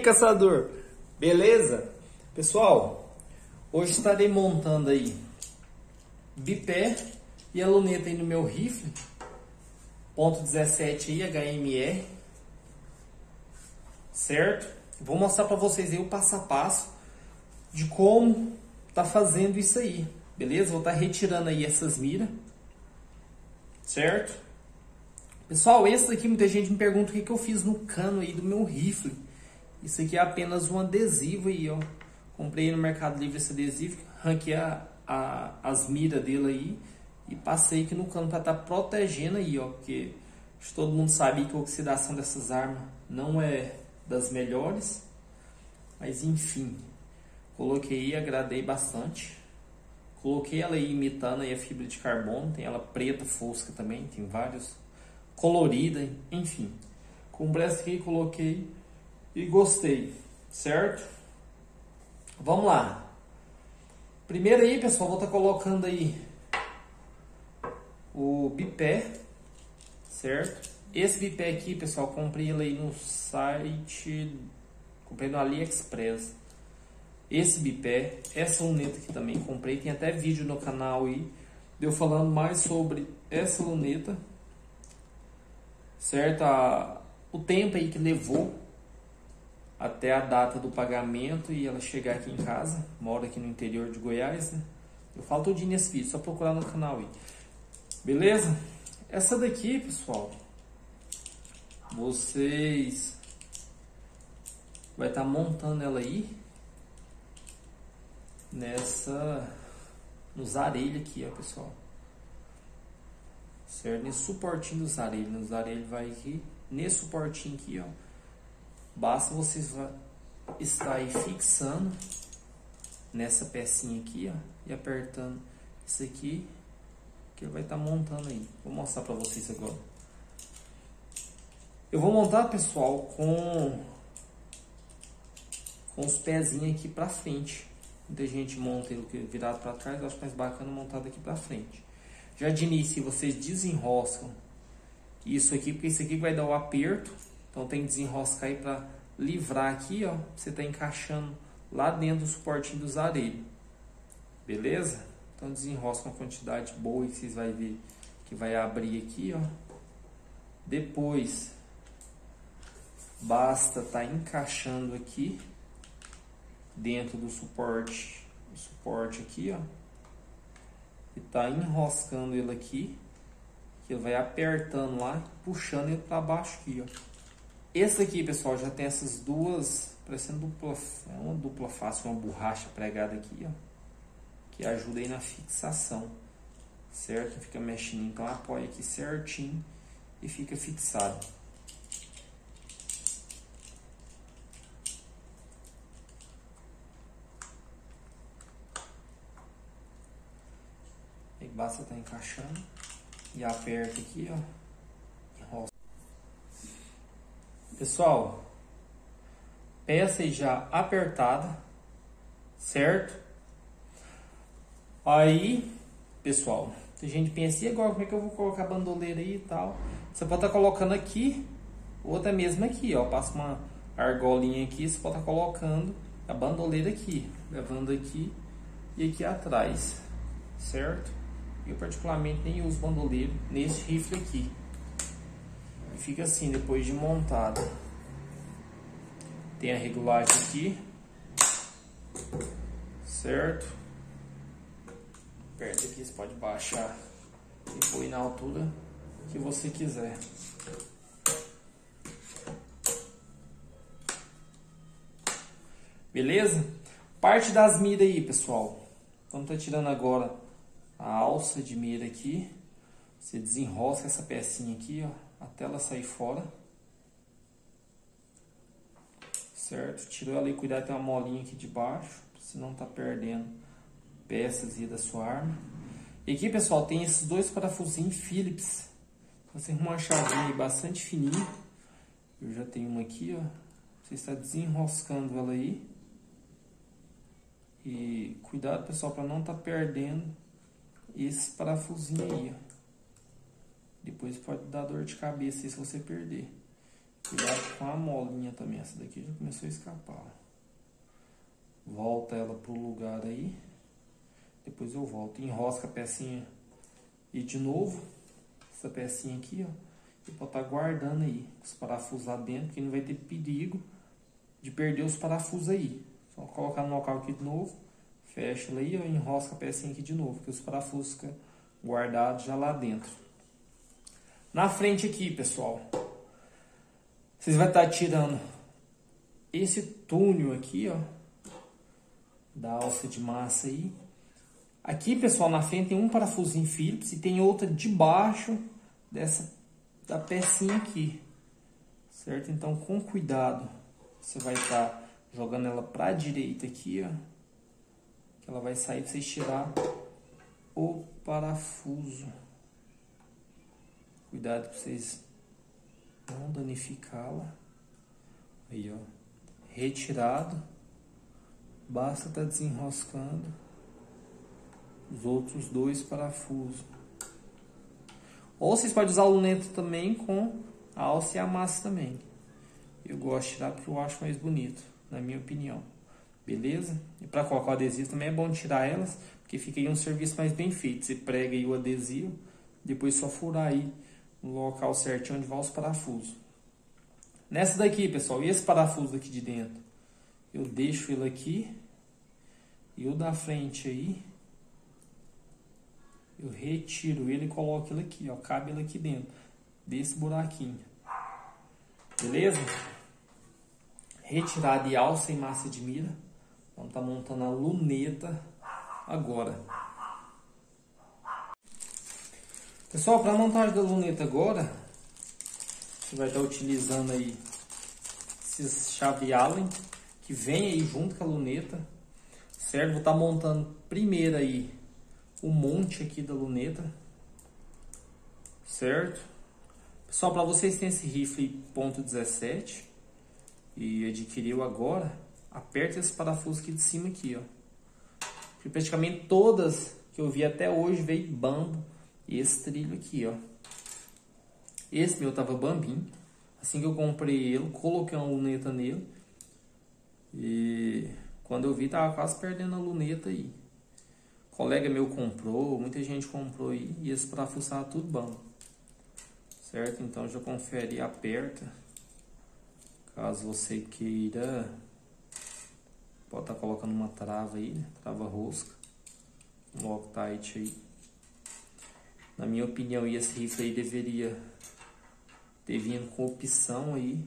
caçador, beleza? Pessoal, hoje estarei montando aí bipé e a luneta aí no meu rifle .17 aí, HMR, certo? Vou mostrar para vocês aí o passo a passo de como tá fazendo isso aí, beleza? Vou estar retirando aí essas miras, certo? Pessoal, esse daqui muita gente me pergunta o que eu fiz no cano aí do meu rifle. Isso aqui é apenas um adesivo aí, ó. Comprei no Mercado Livre esse adesivo, ranquei as miras dele aí e passei aqui no cano para estar protegendo aí, ó. Porque todo mundo sabe que a oxidação dessas armas não é das melhores. Mas enfim, coloquei aí, agradei bastante. Coloquei ela aí imitando aí a fibra de carbono, tem ela preta, fosca também, tem vários colorida, enfim. Comprei essa aqui, coloquei e gostei, certo? Vamos lá. Primeiro aí, pessoal, vou estar colocando aí o bipé, certo? Esse bipé aqui, pessoal, comprei ele aí no site, comprei no AliExpress. Esse bipé, essa luneta aqui também comprei, tem até vídeo no canal aí, eu falando mais sobre essa luneta, certo? O tempo aí que levou até a data do pagamento e ela chegar aqui em casa. Moro aqui no interior de Goiás, né? Eu falo tudinho nesse vídeo, só procurar no canal aí. Beleza? Essa daqui, pessoal, vocês vai estar montando ela aí nos arelhos aqui, ó, pessoal. Certo? Nesse suportinho dos arelhos. Nos arelhos vai aqui, nesse suportinho aqui, ó. Basta vocês estar aí fixando nessa pecinha aqui, ó, e apertando isso aqui, que ele vai estar montando aí. Vou mostrar para vocês agora. Eu vou montar, pessoal, com os pezinhos aqui para frente. Muita gente monta ele virado para trás, eu acho mais bacana montado aqui para frente. Já de início vocês desenroscam isso aqui, porque isso aqui vai dar o aperto. Então tem que desenroscar aí para livrar aqui, ó. Você tá encaixando lá dentro do suportinho dos arelhos. Beleza? Então desenrosca uma quantidade boa e vocês vão ver que vai abrir aqui, ó. Depois basta tá encaixando aqui dentro do suporte, aqui, ó. E tá enroscando ele aqui, que ele vai apertando lá, puxando ele para baixo aqui, ó. Esse aqui, pessoal, já tem essas duas, parecendo uma dupla face, uma borracha pregada aqui, ó, que ajuda aí na fixação, certo? Fica mexendo, então apoia aqui certinho e fica fixado. Aí basta estar encaixando e aperta aqui, ó. Pessoal, peça aí já apertada, certo? Aí, pessoal, a gente pensa, e agora como é que eu vou colocar a bandoleira aí e tal? Você pode estar colocando aqui, ou até mesmo aqui, ó. Passa uma argolinha aqui, você pode estar colocando a bandoleira aqui, levando aqui e aqui atrás, certo? Eu particularmente nem uso bandoleiro nesse rifle aqui. Fica assim depois de montado. Tem a regulagem aqui, certo? Aperta aqui, você pode baixar e pôr na altura que você quiser. Beleza? Parte das miras aí, pessoal. Então tá tirando agora a alça de mira aqui. Você desenrosca essa pecinha aqui, ó, até ela sair fora, certo? Tirou ela e cuidado, tem uma molinha aqui de baixo, senão tá perdendo peças aí da sua arma. E aqui, pessoal, tem esses dois parafusinhos Phillips. Você arruma uma chavinha aí bastante fininha. Eu já tenho uma aqui, ó. Você está desenroscando ela aí. E cuidado, pessoal, para não tá perdendo esse parafusinho aí, ó. Depois pode dar dor de cabeça se você perder. Cuidado com a molinha também. Essa daqui já começou a escapar. Ó. Volta ela pro lugar aí. Depois eu volto. Enrosca a pecinha. E de novo, essa pecinha aqui, ó. E pode estar guardando aí os parafusos lá dentro, porque não vai ter perigo de perder os parafusos aí. Só colocar no local aqui de novo. Fecha ela aí, ó. Enrosca a pecinha aqui de novo, que os parafusos ficam guardados já lá dentro. Na frente aqui, pessoal. Vocês vão estar tirando esse túnel aqui, ó. Da alça de massa aí. Aqui, pessoal, na frente tem um parafusinho Phillips e tem outra debaixo da pecinha aqui. Certo? Então, com cuidado, você vai estar jogando ela para a direita aqui, ó. Que ela vai sair para vocês tirar o parafuso. Cuidado para vocês não danificá-la. Aí, ó. Retirado. Basta estar desenroscando os outros dois parafusos. Ou vocês podem usar o luneta também com a alça e a massa também. Eu gosto de tirar porque eu acho mais bonito, na minha opinião. Beleza? E para colocar o adesivo também é bom tirar elas, porque fica aí um serviço mais bem feito. Você prega aí o adesivo, depois só furar aí no local certinho onde vai os parafusos. Nessa daqui, pessoal, e esse parafuso aqui de dentro? Eu deixo ele aqui. E o da frente aí, eu retiro ele e coloco ele aqui, ó. Cabe ele aqui dentro desse buraquinho. Beleza? Retirada de alça e massa de mira. Vamos estar montando a luneta agora. Pessoal, para a montagem da luneta agora, você vai estar utilizando aí esses chave Allen que vem aí junto com a luneta, certo? Vou estar montando primeiro aí o monte aqui da luneta, certo? Pessoal, para vocês que têm esse rifle .17 e adquiriu agora, aperta esse parafuso aqui de cima aqui, ó. Porque praticamente todas que eu vi até hoje veio bambo e esse trilho aqui, ó. Esse meu tava bambinho. Assim que eu comprei ele, coloquei uma luneta nele. E quando eu vi, tava quase perdendo a luneta aí. Colega meu comprou, muita gente comprou aí. E esse parafuso tava tudo bambo. Certo? Então já confere e aperta. Caso você queira, pode estar colocando uma trava aí, né? Trava rosca. Um Loctite aí. Na minha opinião, esse rifle aí deveria ter vindo com opção aí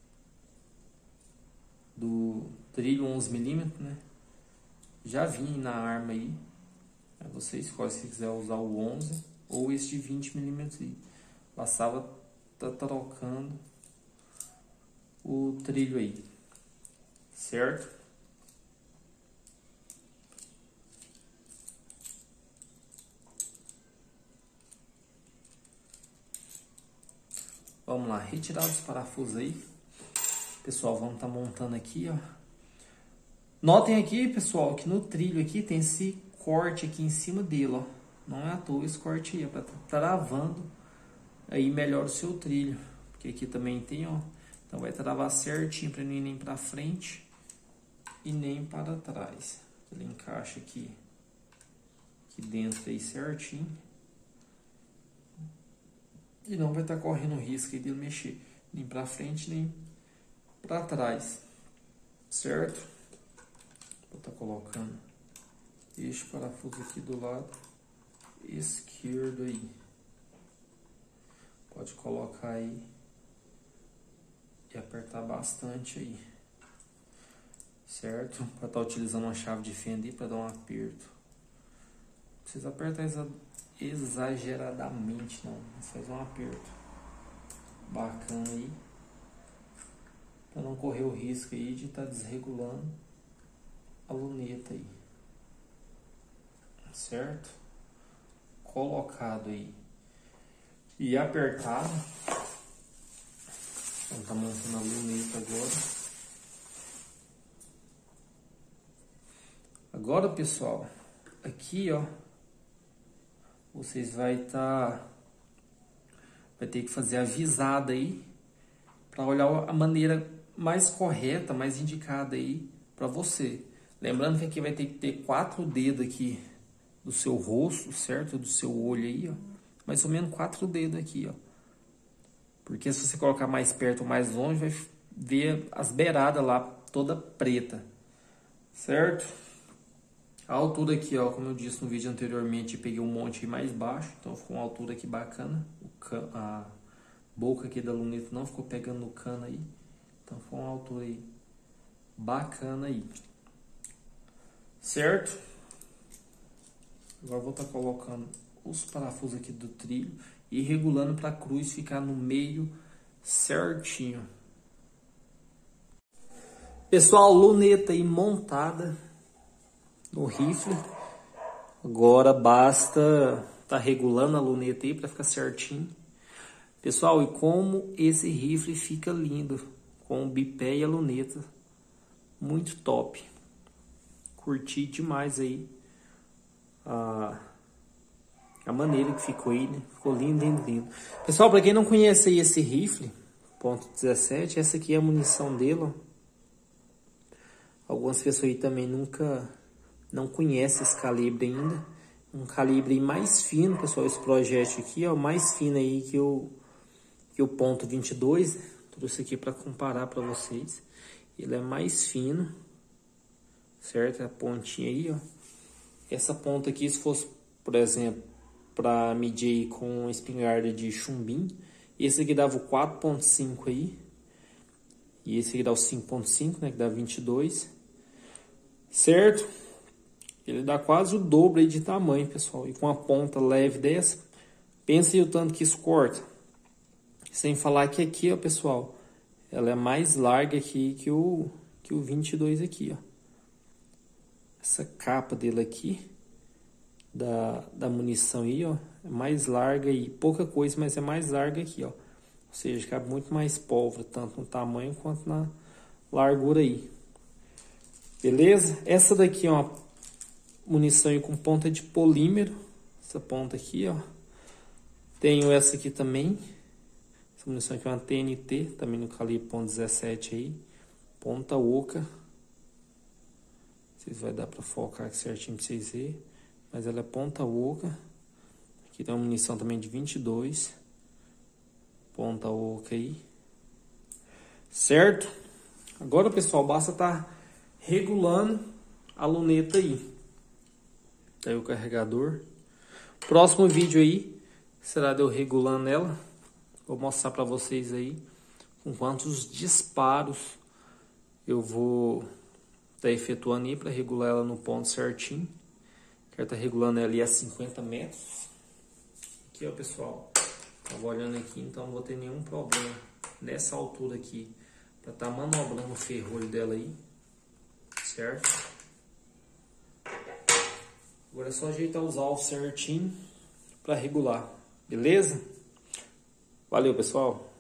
do trilho 11mm, né? Já vinha na arma aí. Aí você escolhe se quiser usar o 11 ou esse de 20mm aí. Bastava tá trocando o trilho aí, certo? Vamos lá, retirar os parafusos aí. Pessoal, vamos estar montando aqui, ó. Notem aqui, pessoal, que no trilho aqui tem esse corte aqui em cima dele, ó. Não é à toa esse corte aí, é para travando aí melhor o seu trilho. Porque aqui também tem, ó. Então vai travar certinho para não ir nem para frente e nem para trás. Ele encaixa aqui dentro aí certinho. E não vai estar correndo risco aí de ele mexer nem para frente nem para trás, certo? Vou estar colocando este parafuso aqui do lado esquerdo aí. Pode colocar aí e apertar bastante aí, certo? Para estar utilizando uma chave de fenda aí para dar um aperto. Não precisa apertar exageradamente não, mas faz um aperto bacana aí, para não correr o risco aí de estar desregulando a luneta aí, certo? Colocado aí e apertado. Vamos estar montando a luneta agora. Agora, pessoal, aqui, ó, vocês vai ter que fazer a visada aí para olhar a maneira mais correta, mais indicada aí para você. Lembrando que aqui vai ter que ter 4 dedos aqui do seu rosto, certo? Do seu olho aí, ó. Mais ou menos 4 dedos aqui, ó. Porque se você colocar mais perto ou mais longe, vai ver as beiradas lá toda preta, certo? A altura aqui, ó, como eu disse no vídeo anteriormente, eu peguei um monte mais baixo, então ficou uma altura aqui bacana. A boca aqui da luneta não ficou pegando no cano aí, então ficou uma altura aí bacana aí, certo? Agora vou estar colocando os parafusos aqui do trilho e regulando para a cruz ficar no meio certinho. Pessoal, luneta aí montada no rifle. Agora basta tá regulando a luneta aí para ficar certinho. Pessoal, e como esse rifle fica lindo com o bipé e a luneta. Muito top. Curti demais aí a maneira que ficou aí, né? Ficou lindo, lindo, lindo. Pessoal, para quem não conhece aí esse rifle, .17, essa aqui é a munição dele, ó. Algumas pessoas aí também não conhecem esse calibre ainda. Um calibre mais fino, pessoal, esse projétil aqui, ó, mais fino aí que o .22, né? Trouxe aqui para comparar para vocês. Ele é mais fino, certo? A pontinha aí, ó. Essa ponta aqui, se fosse, por exemplo, para medir com espingarda de chumbinho, esse aqui dava o 4.5 aí. E esse aqui dá o 5.5, né? Que dá 22. Certo? Ele dá quase o dobro aí de tamanho, pessoal. E com a ponta leve dessa, pensa aí o tanto que isso corta. Sem falar que aqui, ó, pessoal, ela é mais larga aqui que o 22 aqui, ó. Essa capa dele aqui, da munição aí, ó, é mais larga aí. Pouca coisa, mas é mais larga aqui, ó. Ou seja, cabe muito mais pólvora, tanto no tamanho quanto na largura aí. Beleza? Essa daqui é uma munição aí com ponta de polímero. Essa ponta aqui, ó. Tenho essa aqui também. Essa munição aqui é uma TNT, também no calibre .17 aí. Ponta oca. Vocês vai dar para focar aqui certinho para vocês verem. Mas ela é ponta oca. Aqui tem uma munição também de 22. Ponta oca aí. Certo? Agora, pessoal, basta estar regulando a luneta aí. Tá aí o carregador. Próximo vídeo aí será de eu regulando ela. Vou mostrar para vocês aí com quantos disparos eu vou estar efetuando aí para regular ela no ponto certinho. Quero estar regulando ela ali a 50 metros. Aqui, ó, pessoal. Tava olhando aqui, então não vou ter nenhum problema nessa altura aqui para estar manobrando o ferrolho dela aí, certo? Agora é só ajeitar os alvos certinho para regular, beleza? Valeu, pessoal!